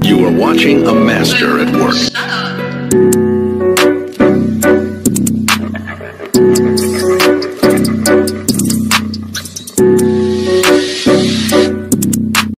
You are watching a master at work. Shut up.